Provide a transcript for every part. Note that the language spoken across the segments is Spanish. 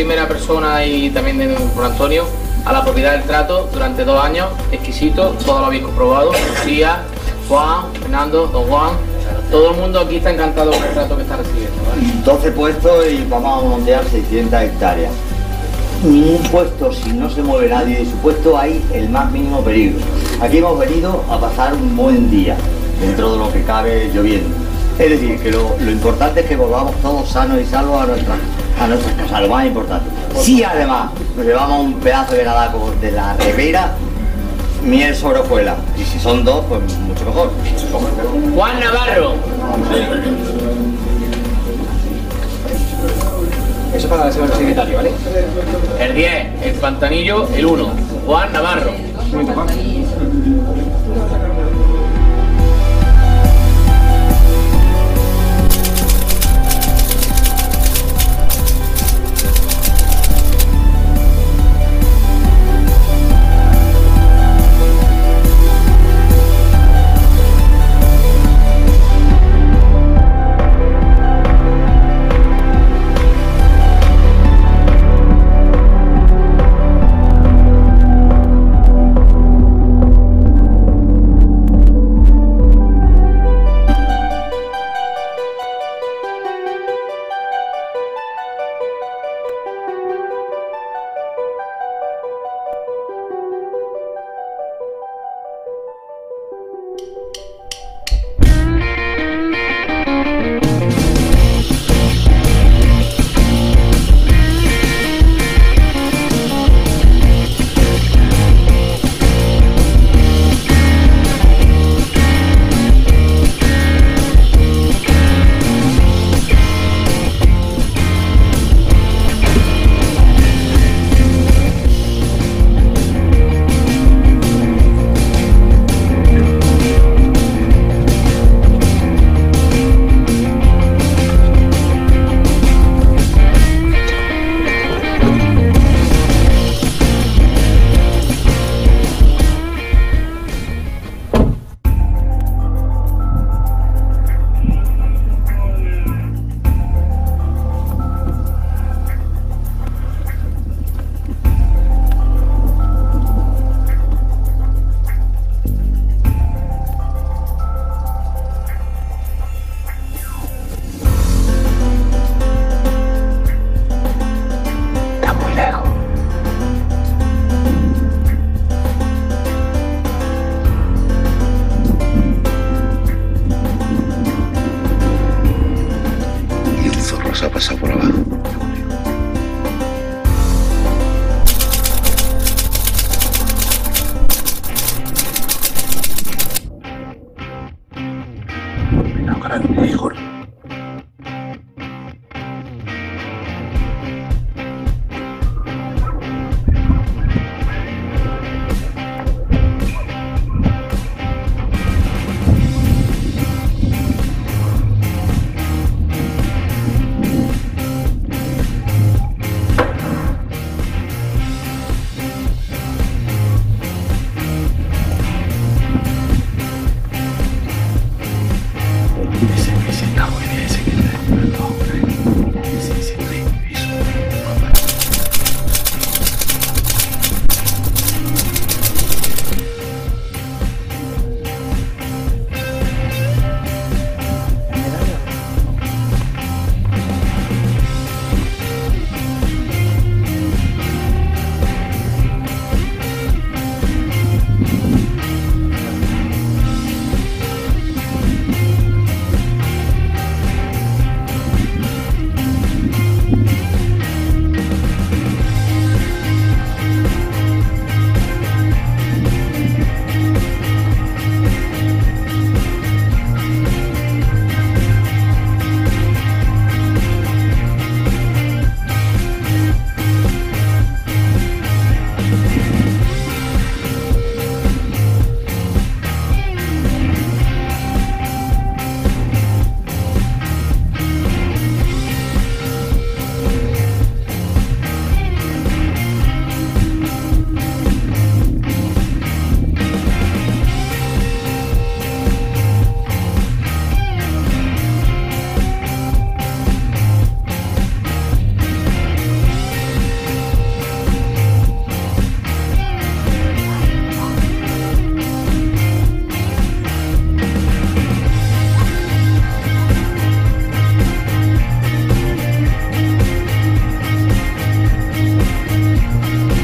primera persona y también por Antonio a la propiedad del trato durante 2 años, exquisito, todo lo habéis comprobado, Lucía, Juan, Fernando, don Juan, todo el mundo aquí está encantado con el trato que está recibiendo, ¿vale? 12 puestos y vamos a montear 600 hectáreas. Ningún puesto, si no se mueve nadie de su puesto, hay el más mínimo peligro. Aquí hemos venido a pasar un buen día, dentro de lo que cabe lloviendo. Es decir, que lo importante es que volvamos todos sanos y salvos a nuestras casas, lo más importante. Si además nos llevamos un pedazo de gadaco de la ribera, miel sobre hojuelas. Y si son 2, pues mucho mejor. Juan Navarro. Eso para el secretario, ¿vale? El 10, el Pantanillo, el 1, Juan Navarro. Un momento, Juan.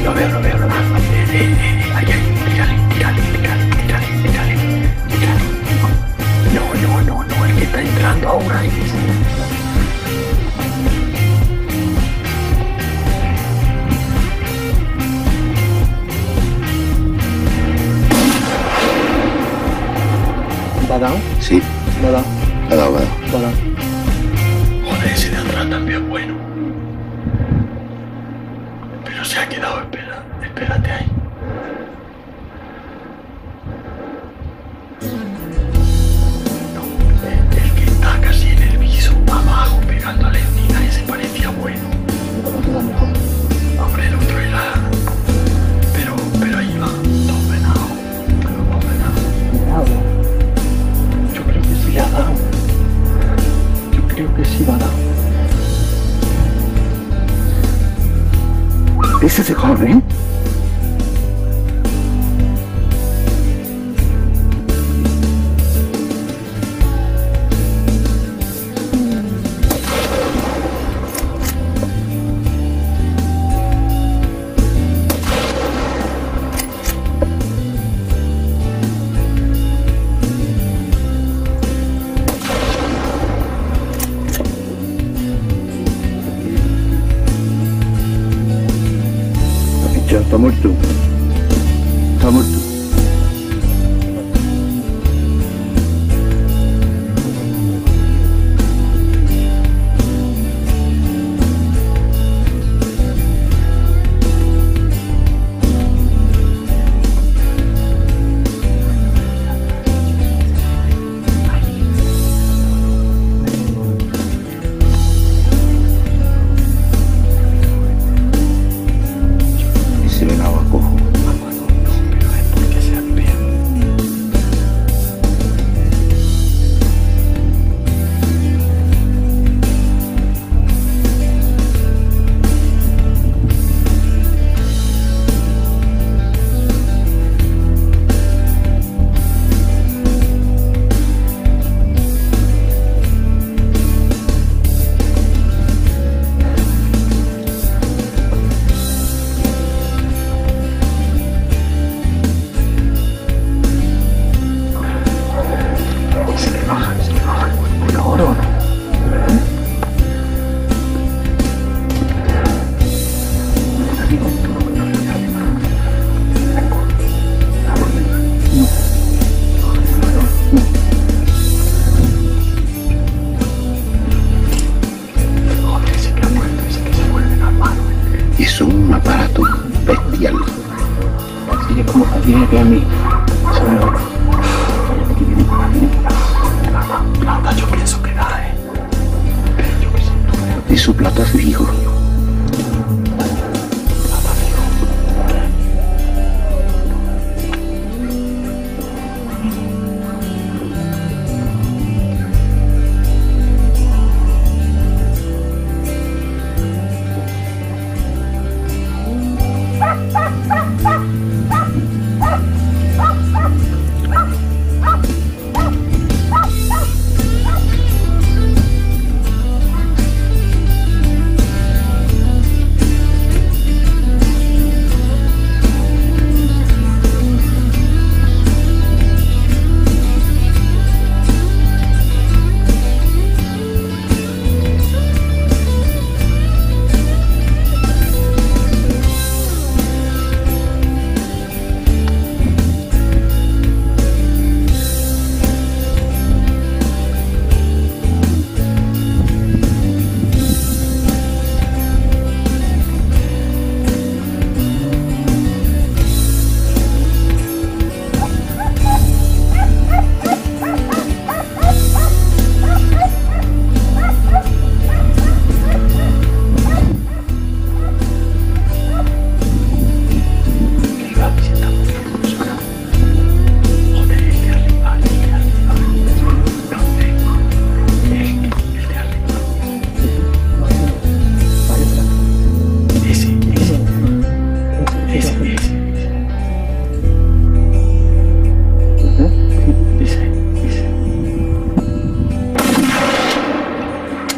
Lo veo. Ahí, tírale. No, el que está entrando ahora es... ¿Va dado? Sí, Va dado. ha dado. Va dado. Joder, ese de atrás también es bueno. Pero se ha quedado, espérate ahí. No, el que está casi en el piso, abajo, pegándole a ese parecía bueno. Hombre, el otro era... Pero ahí va, todo venado. Yo creo que sí le ha dado. Yo creo que sí va a dar. Ese se corre, ¿eh? Está muerto. Está muerto. Es un aparato bestial. Así es como tiene que a mí. Plata, yo pienso que da, Y su plata fijo.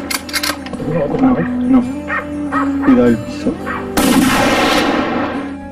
No. Cuidado el piso.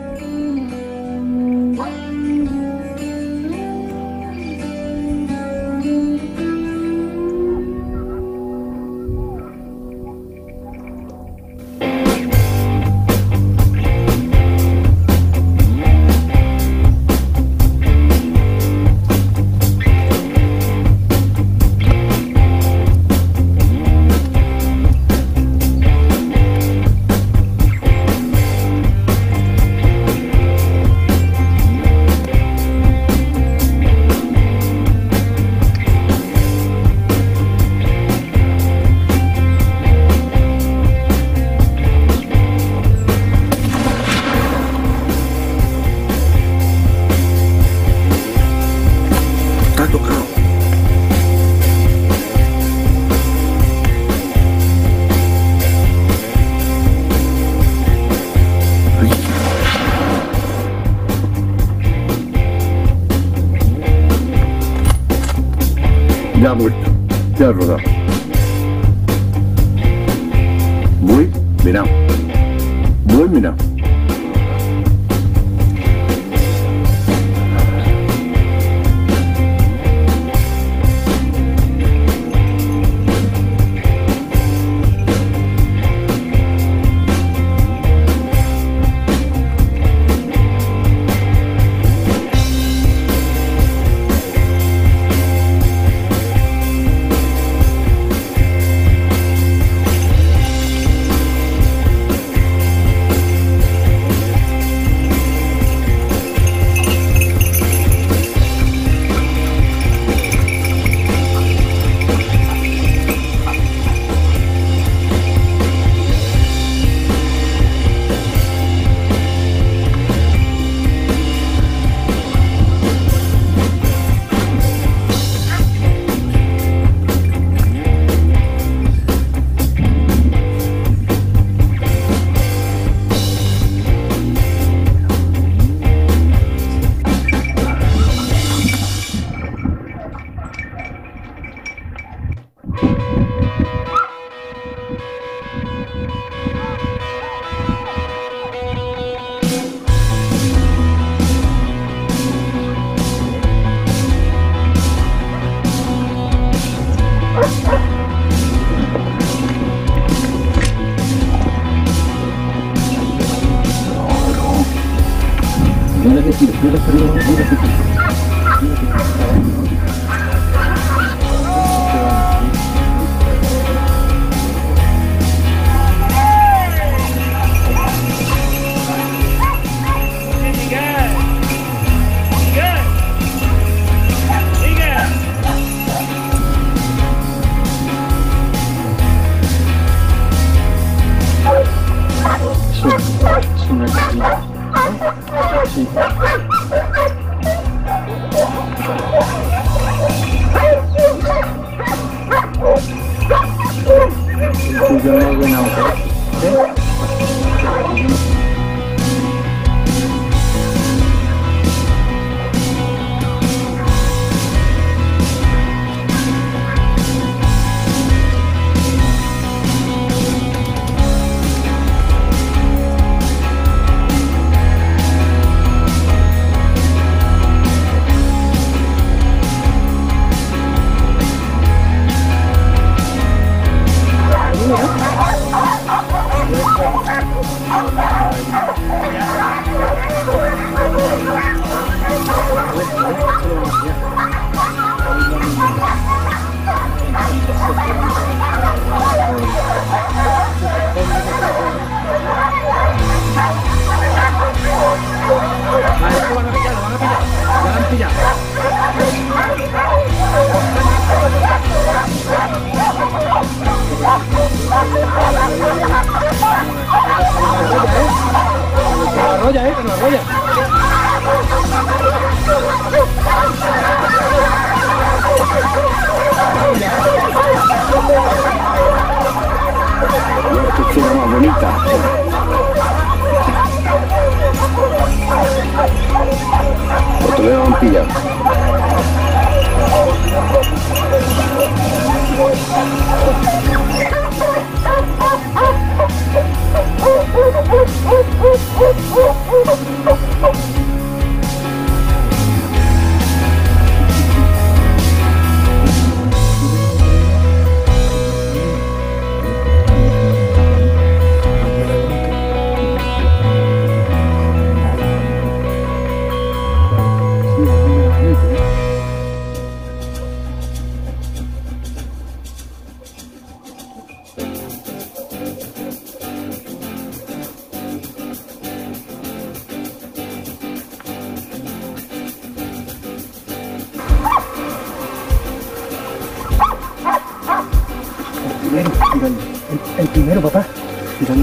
Ya ha muerto, ya ha rodado. Muy mirado. Muy mirado. El primero, papá. Tirando.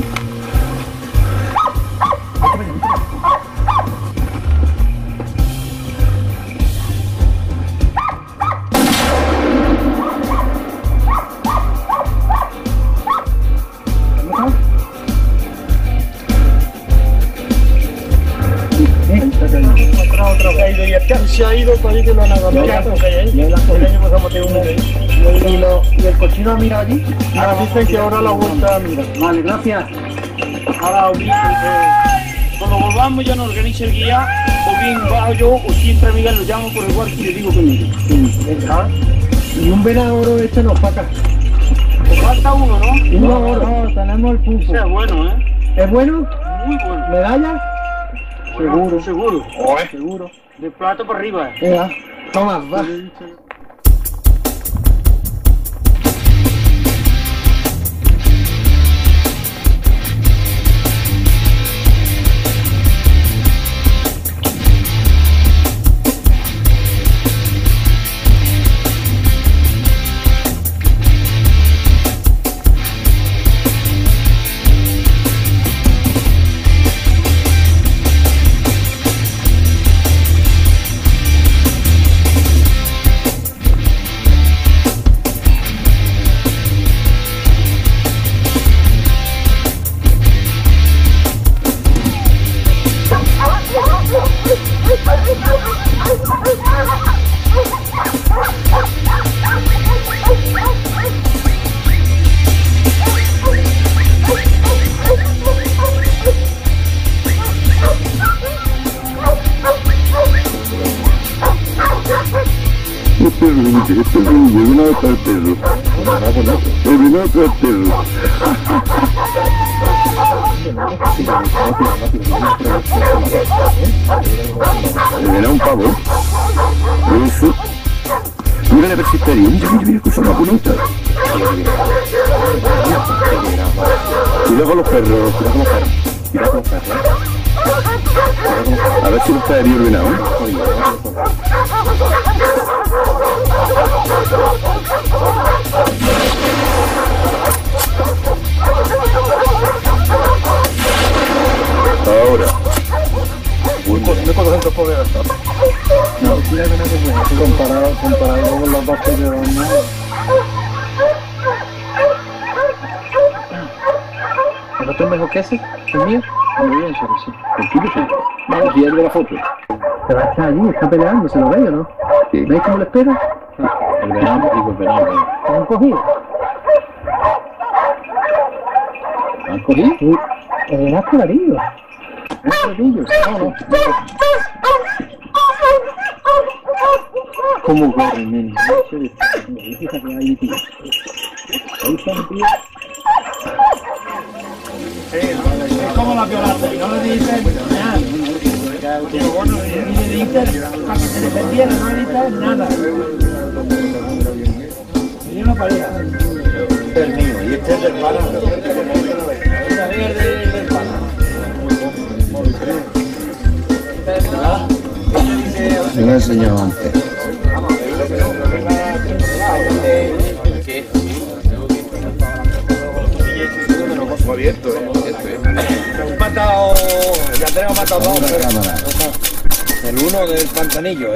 Ahí está. agarrado otra vez. Se ha ido para ahí que lo han agarrado. El año pasado tengo uno de ellos. ¿Y el cochino ha mirado allí? Ahora dicen que ahora la vuelta a mirar. Vale, gracias. Ahora cuando volvamos ya nos organiza el guía, o bien bajo yo, o siempre Miguel lo llamo por el cuarto y le digo que mire. Y un venador este nos falta. Nos falta uno, ¿no? No, tenemos el pulpo. Es bueno, ¿eh? ¿Es bueno? Muy bueno. ¿Medalla? Seguro. Seguro. Seguro. De plato para arriba. Toma, va. Este es un venado cartero. El venado cartero. El venado un pavo. Eso. Mira la persistería. Mira cosa más bonita. Cuidado con los perros. Cuidado con los perros. A ver si no está herido el venado. Ahora. No conocen por ver hasta. No, comparado con los dos que llevan. ¿El otro es mejor que ese? ¿El mío? Muy bien, sí. ¿El tuyo sí? Vamos, si ya de la foto. Se va a estar allí, está peleando, ¿se lo veis o no? Sí. ¿Veis cómo lo espera? El verano y el verano. ¿Han cogido? ¿Han cogido? Sí. El verano es clarillo. Es clarillo. No. ¿Cómo corren, nene? Fíjate ahí, tío. Ahí están, tío. Es como la violata, no le dices nada. Ni le dices para que se defendiera, no le dices nada. Y una pareja. Este es el mío, y este es del pana. Esta verde es del pana. Me lo he enseñado antes. Abierto, matado, ya tenemos matado dos. El uno del pantanillo,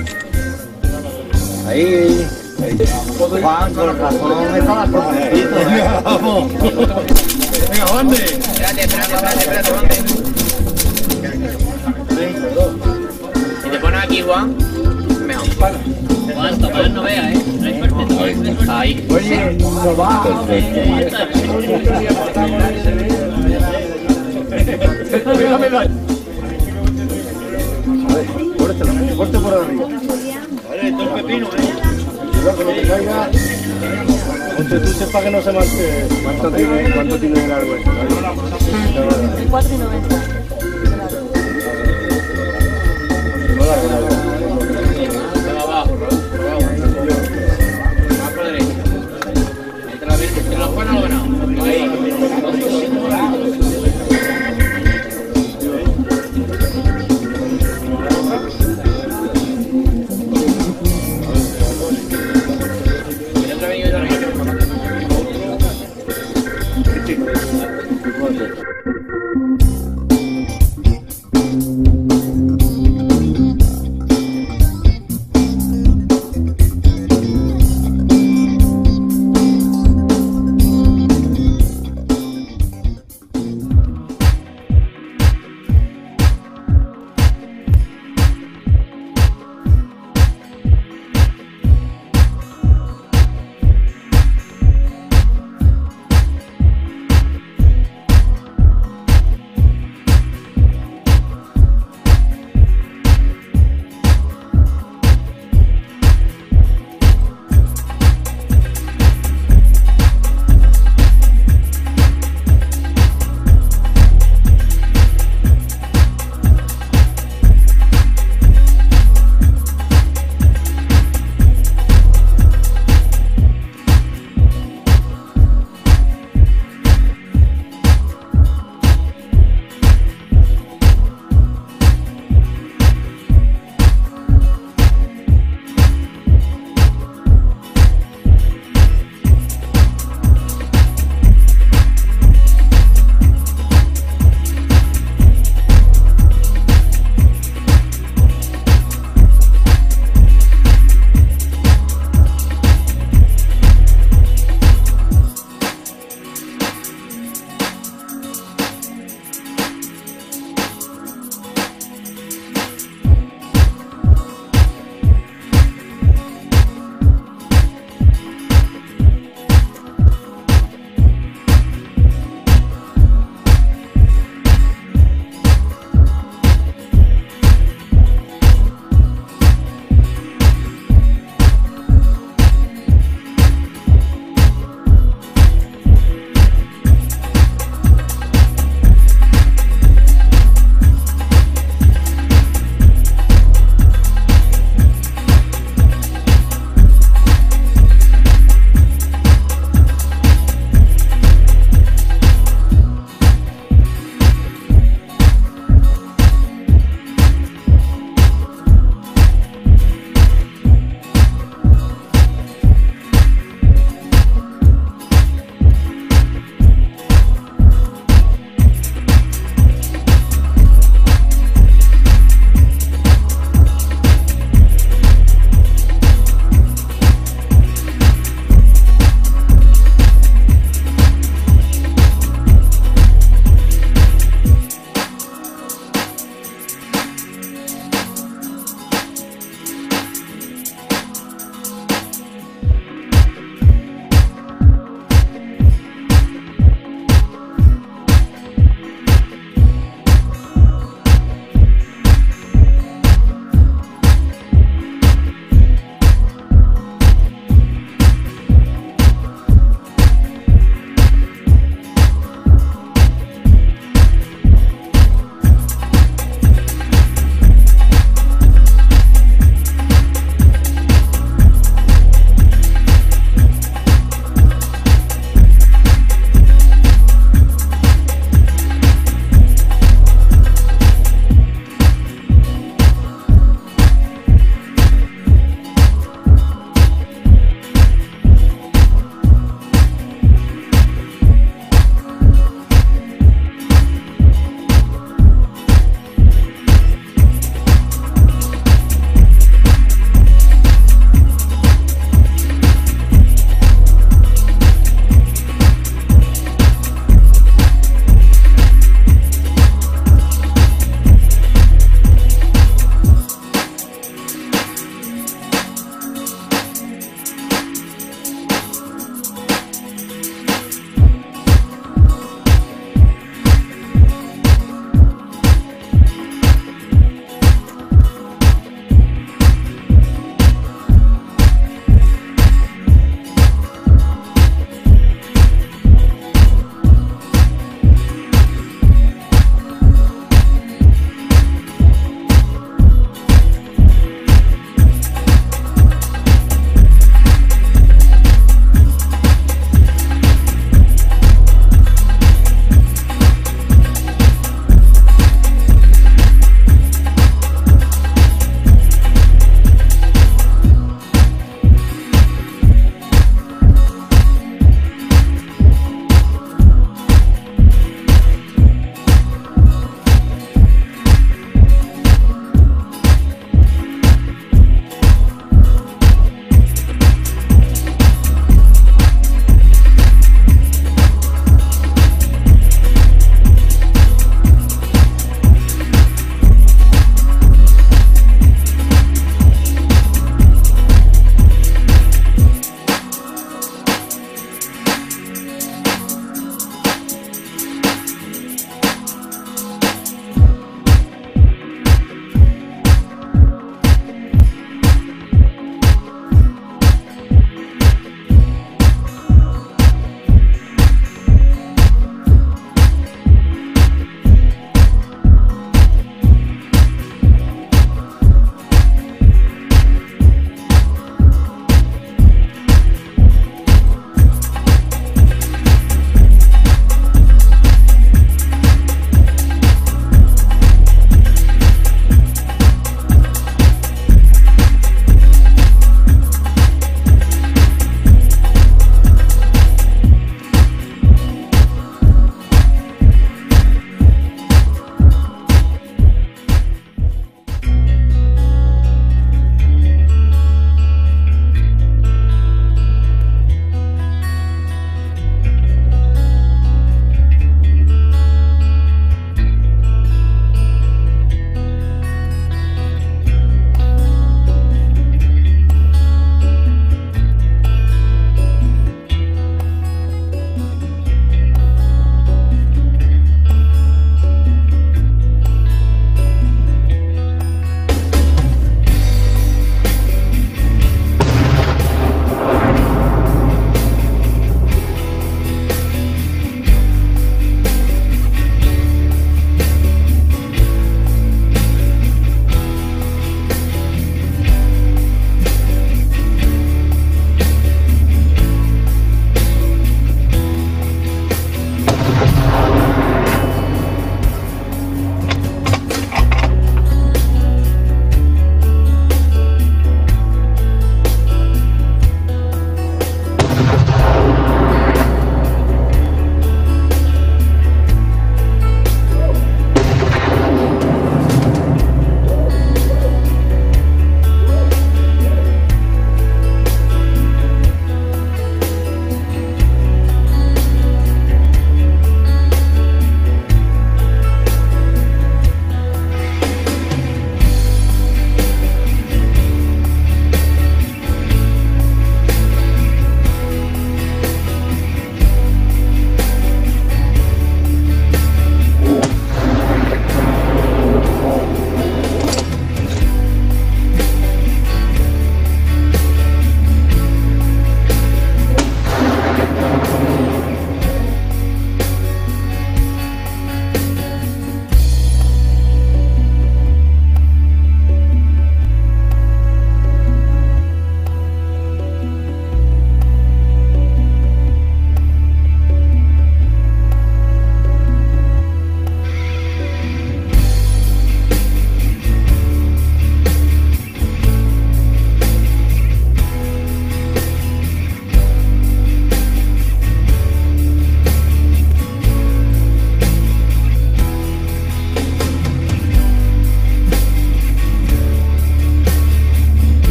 ahí. Juan, con razón, me estaba convencido. Vamos. Venga, ¿dónde? Espérate, ¿dónde? Si te pones aquí, Juan, mejor. Juan, tomar no veas, Ahí. Oye, no va. Fuerte por arriba. Vale, esto es pepino, Cuidado que no te caiga. Entonces tú sepas que no se marque. ¿Cuánto tiene el árbol? 4,90.